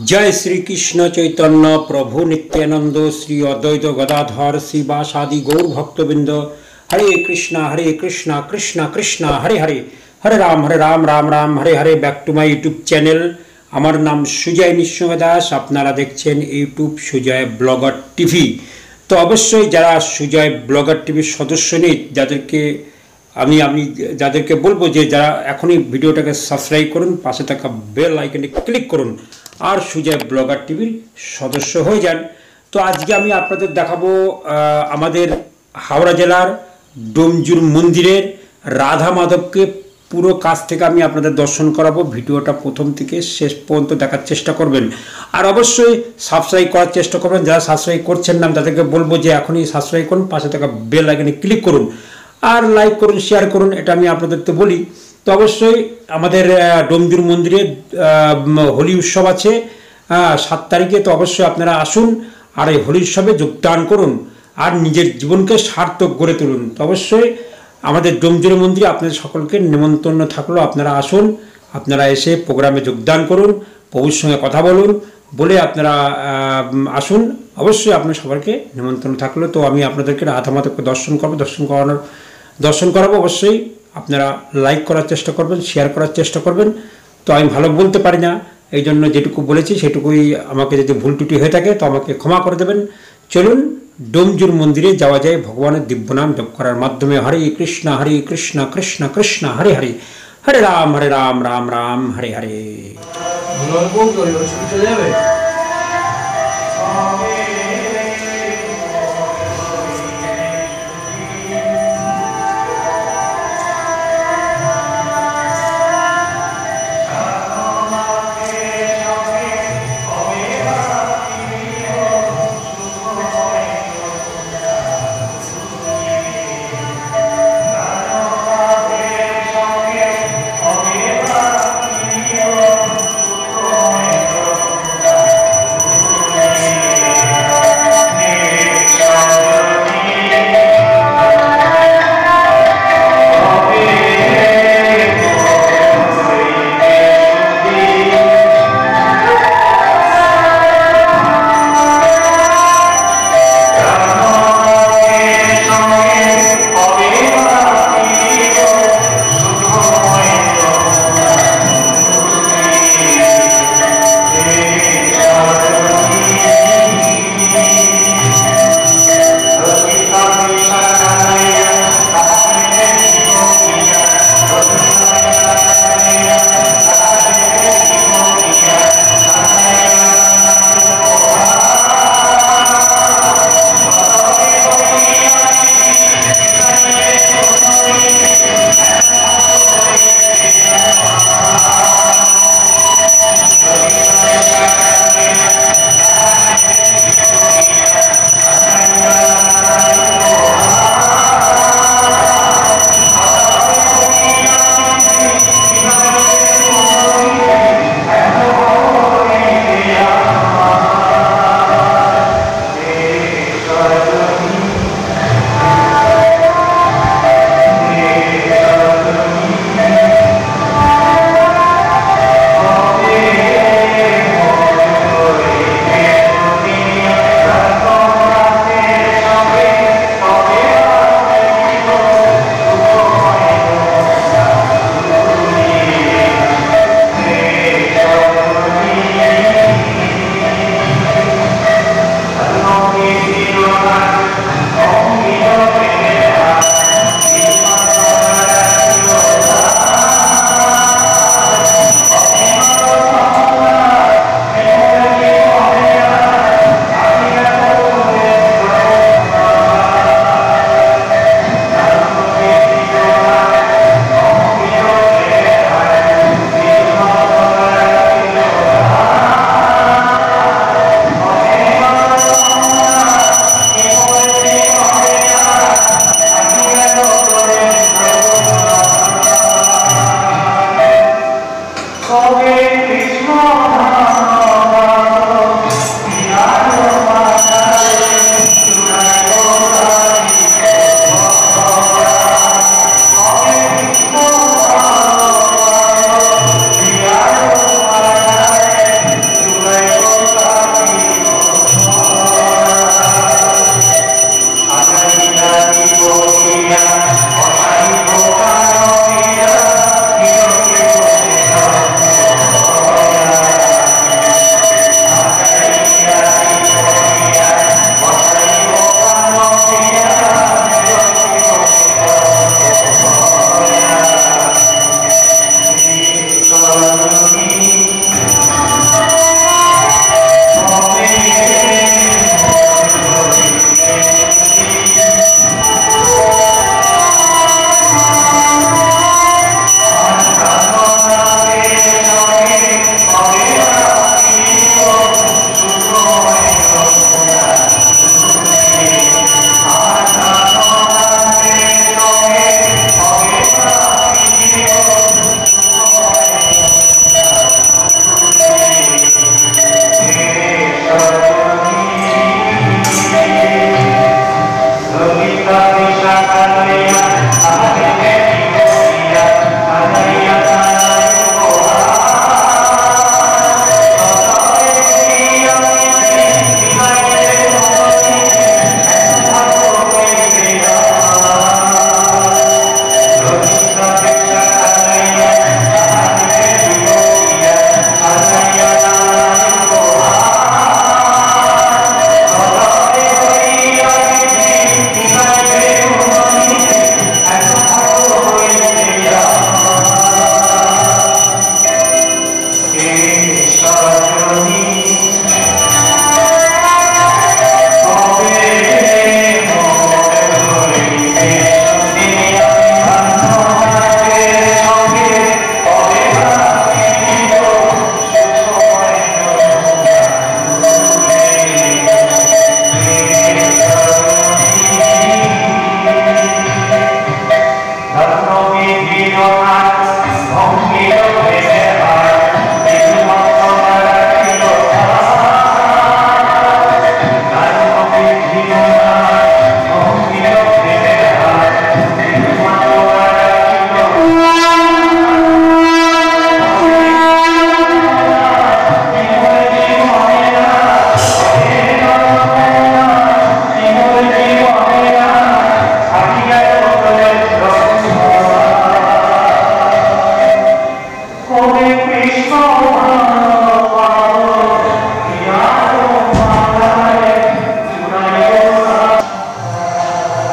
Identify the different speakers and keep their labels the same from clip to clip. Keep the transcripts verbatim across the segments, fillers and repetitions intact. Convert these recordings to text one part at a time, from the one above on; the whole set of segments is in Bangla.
Speaker 1: जय श्री कृष्ण चैतन्य प्रभु नित्यानंद श्री अद्वैत गदाधर श्रीवासादि गौर भक्तबिंद। Hare Krishna Hare Krishna Krishna Krishna Hare Hare, Hare Rama Hare Rama Rama Rama Hare Hare. Back to my YouTube channel. আমার নাম সুজয় নিঃসঙ্গ দাস, আপনারা দেখছেন ইউটিউব সুজয় ব্লগার টিভি। তো অবশ্যই যারা সুজয় ব্লগার টিভির সদস্য নেই, যাদেরকে আমি আমি যাদেরকে বলবো যে যারা এখনই ভিডিওটাকে সাবস্ক্রাইব করুন, পাশে থাকা বেল আইকনে ক্লিক করুন আর সুজয় ব্লগার টিভির সদস্য হয়ে যান। তো আজকে আমি আপনাদের দেখাবো আমাদের হাওড়া জেলার ডোমজুর মন্দিরের রাধা মাধবকে পুরো কাছ থেকে আমি আপনাদের দর্শন করাবো। ভিডিওটা প্রথম থেকে শেষ পর্যন্ত দেখার চেষ্টা করবেন আর অবশ্যই সাবস্ক্রাইব করার চেষ্টা করবেন। যারা সাবস্ক্রাইব করছেন না তাদেরকে বলবো যে এখনই সাবস্ক্রাইব করুন, পাশে থাকা বেল আইকনে ক্লিক করুন আর লাইক করুন, শেয়ার করুন, এটা আমি আপনাদেরকে বলি। তো অবশ্যই আমাদের ডোমজুর মন্দিরে হোলি উৎসব আছে সাত তারিখে। তো অবশ্যই আপনারা আসুন আর এই হোলি উৎসবে যোগদান করুন আর নিজের জীবনকে সার্থক গড়ে তুলুন। তো অবশ্যই আমাদের ডোমজুর মন্দিরে আপনাদের সকলকে নিমন্ত্রণ থাকলো, আপনারা আসুন, আপনারা এসে প্রোগ্রামে যোগদান করুন, প্রভুর সঙ্গে কথা বলুন, বলে আপনারা আসুন। অবশ্যই আপনার সবাইকে নিমন্ত্রণ থাকলো। তো আমি আপনাদেরকে রাধা মাধবকে দর্শন করবো, দর্শন করানোর দর্শন করাবো। অবশ্যই আপনারা লাইক করার চেষ্টা করবেন, শেয়ার করার চেষ্টা করবেন। তো আমি ভালো বলতে পারি না, এই জন্য যেটুকু বলেছি সেটুকুই, আমাকে যদি ভুল ত্রুটি হয়ে থাকে তো আমাকে ক্ষমা করে দেবেন। চলুন ডোমজুর মন্দিরে যাওয়া যায় ভগবানের দিব্য নাম জপ করার মাধ্যমে। হরে কৃষ্ণ হরে কৃষ্ণ কৃষ্ণ কৃষ্ণ হরে হরে, হরে রাম হরে রাম রাম রাম হরে হরে।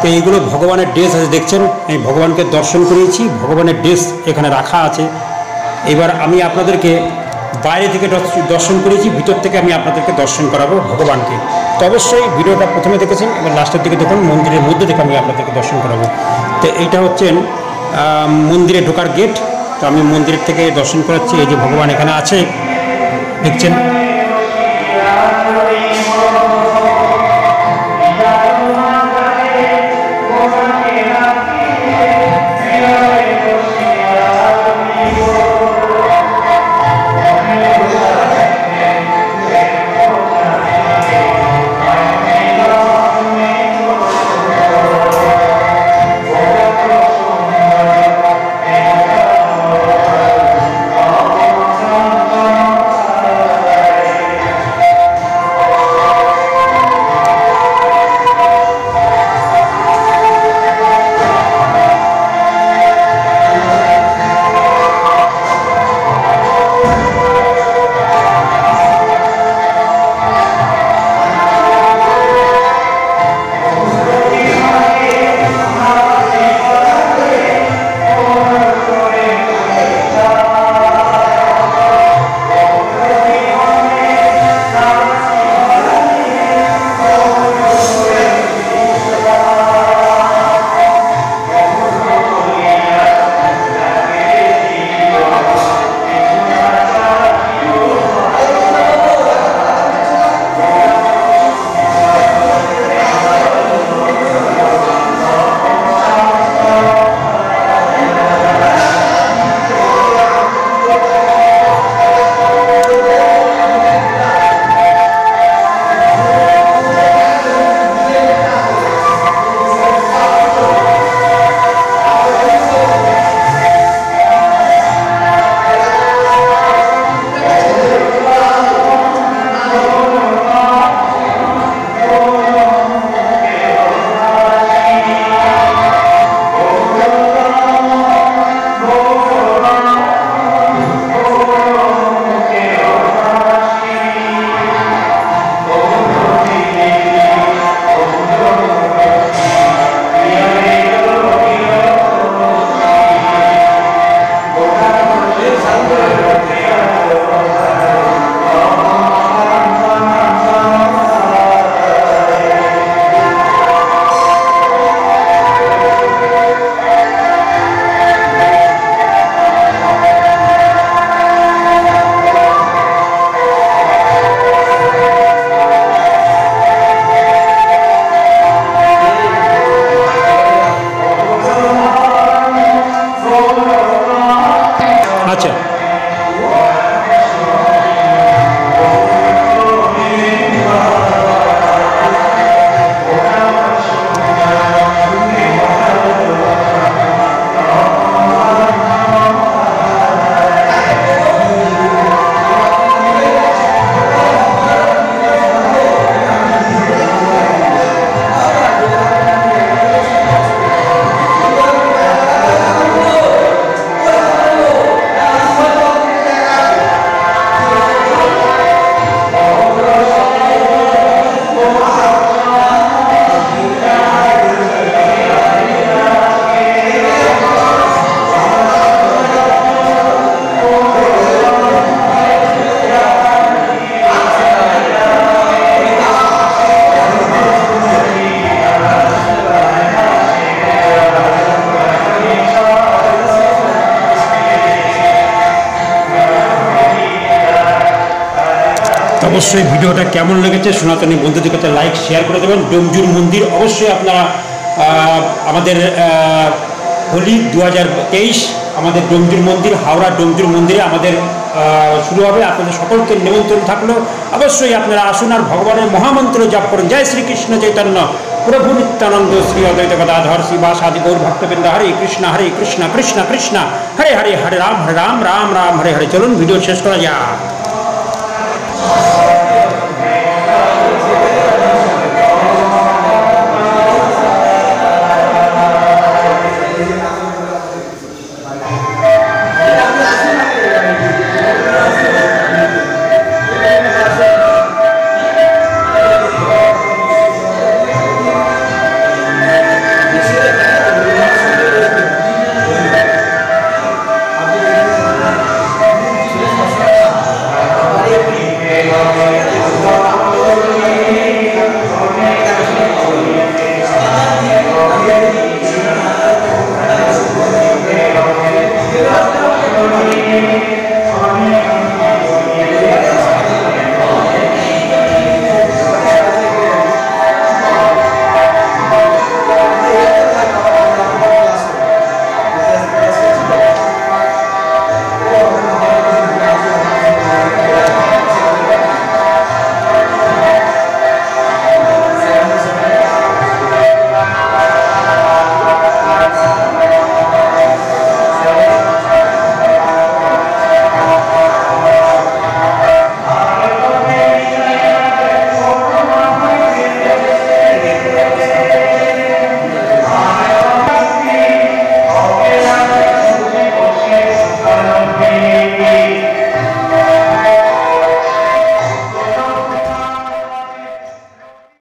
Speaker 1: তো এইগুলো ভগবানের ড্রেস আছে, দেখছেন আমি ভগবানকে দর্শন করিয়েছি, ভগবানের ড্রেস এখানে রাখা আছে। এবার আমি আপনাদেরকে বাইরে থেকে দর্শন করেছি, ভিতর থেকে আমি আপনাদেরকে দর্শন করাবো ভগবানকে। তো অবশ্যই ভিডিওটা প্রথমে দেখেছেন, এবার লাস্টের দিকে দেখুন মন্দিরের মধ্যে থেকে আমি আপনাদেরকে দর্শন করাবো। তো এইটা হচ্ছেন মন্দিরে ঢোকার গেট। তো আমি মন্দিরের থেকে দর্শন করাচ্ছি। এই যে ভগবান এখানে আছে, দেখছেন। অবশ্যই ভিডিওটা কেমন লেগেছে সনাতনী বন্ধুদের কাছে লাইক শেয়ার করে দেবেন। ডোমজুর মন্দির অবশ্যই আপনারা আমাদের হোলি দু হাজার তেইশ আমাদের ডোমজুর মন্দির হাওড়া ডোমজুর মন্দিরে আমাদের শুরু হবে। আপনাদের সকলকে নিমন্ত্রণ থাকলো, অবশ্যই আপনারা আসুন আর ভগবানের মহামন্ত্র জপ করুন। জয় শ্রীকৃষ্ণ চৈতন্য প্রভু নিত্যানন্দ শ্রী অদ্বৈত গদাধর শিবাসাদি গৌর ভক্তবৃন্দ। হরে কৃষ্ণ হরে কৃষ্ণ কৃষ্ণ কৃষ্ণ হরে হরে, হরে রাম হরে রাম রাম রাম হরে হরে। চলুন ভিডিও শেষ করা যাক।